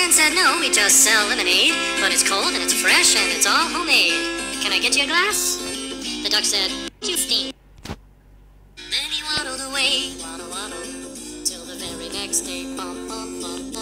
man said, no, we just sell lemonade, but it's cold and it's fresh and it's all homemade. Can I get you a glass? The duck said, you stink. Then he waddled away, waddle, waddle, till the very next day, bum, bum, bum.